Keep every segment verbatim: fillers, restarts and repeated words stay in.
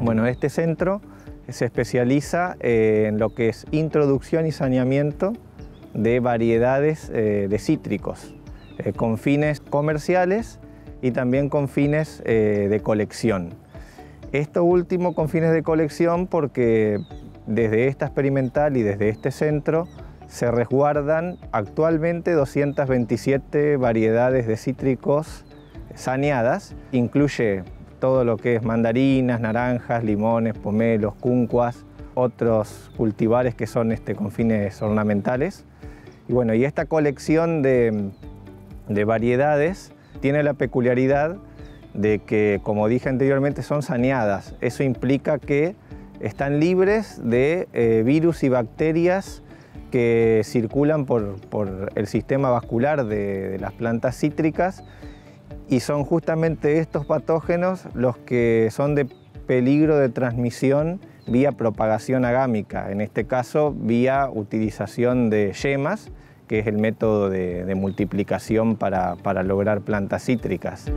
Bueno, este centro se especializa en lo que es introducción y saneamiento de variedades eh, de cítricos, eh, con fines comerciales y también con fines eh, de colección. Esto último con fines de colección porque desde esta experimental y desde este centro se resguardan actualmente doscientas veintisiete variedades de cítricos saneadas. Incluye todo lo que es mandarinas, naranjas, limones, pomelos, cuncuas, otros cultivares que son este, con fines ornamentales. Y bueno, y esta colección de, de variedades tiene la peculiaridad de que, como dije anteriormente, son saneadas. Eso implica que están libres de eh, virus y bacterias que circulan por, por el sistema vascular de, de las plantas cítricas, y son justamente estos patógenos los que son de peligro de transmisión vía propagación agámica, en este caso vía utilización de yemas, que es el método de, de multiplicación para, para lograr plantas cítricas.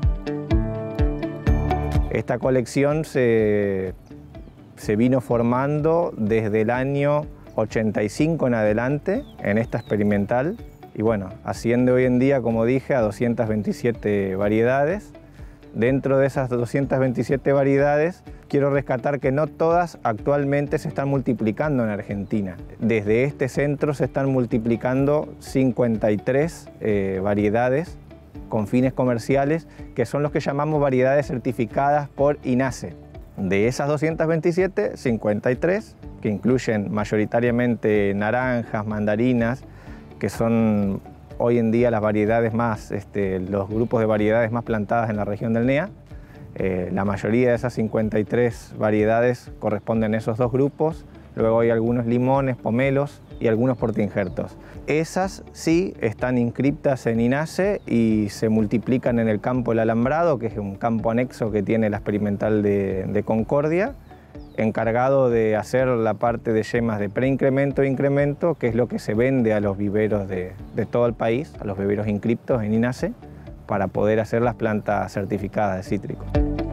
Esta colección se, se vino formando desde el año ochenta y cinco en adelante en esta experimental, y bueno, asciende hoy en día, como dije, a doscientas veintisiete variedades. Dentro de esas doscientas veintisiete variedades, quiero rescatar que no todas actualmente se están multiplicando en Argentina. Desde este centro se están multiplicando cincuenta y tres eh, variedades con fines comerciales, que son los que llamamos variedades certificadas por INASE. De esas doscientas veintisiete, cincuenta y tres, que incluyen mayoritariamente naranjas, mandarinas, que son hoy en día las variedades más, este, los grupos de variedades más plantadas en la región del N E A. Eh, la mayoría de esas cincuenta y tres variedades corresponden a esos dos grupos. Luego hay algunos limones, pomelos y algunos portainjertos. Esas sí están inscriptas en INASE y se multiplican en el campo del alambrado, que es un campo anexo que tiene la experimental de, de Concordia, encargado de hacer la parte de yemas de preincremento e incremento, que es lo que se vende a los viveros de, de todo el país, a los viveros inscriptos en INASE, para poder hacer las plantas certificadas de cítricos.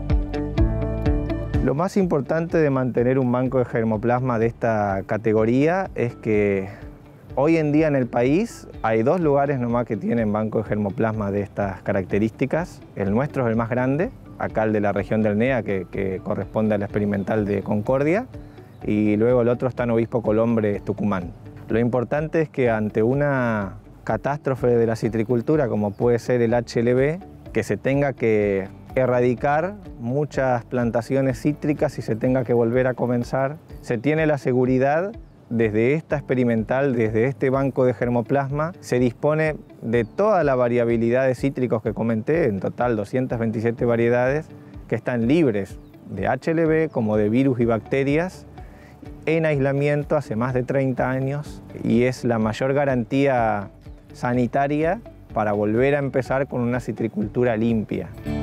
Lo más importante de mantener un banco de germoplasma de esta categoría es que hoy en día en el país hay dos lugares nomás que tienen banco de germoplasma de estas características. El nuestro es el más grande, acá el de la región del N E A, que, que corresponde a la experimental de Concordia, y luego el otro está en Obispo Colombres, Tucumán. Lo importante es que ante una catástrofe de la citricultura, como puede ser el H L V, que se tenga que erradicar muchas plantaciones cítricas y se tenga que volver a comenzar, se tiene la seguridad desde esta experimental, desde este banco de germoplasma, se dispone de toda la variabilidad de cítricos que comenté, en total doscientas veintisiete variedades, que están libres de H L V como de virus y bacterias, en aislamiento hace más de treinta años, y es la mayor garantía sanitaria para volver a empezar con una citricultura limpia.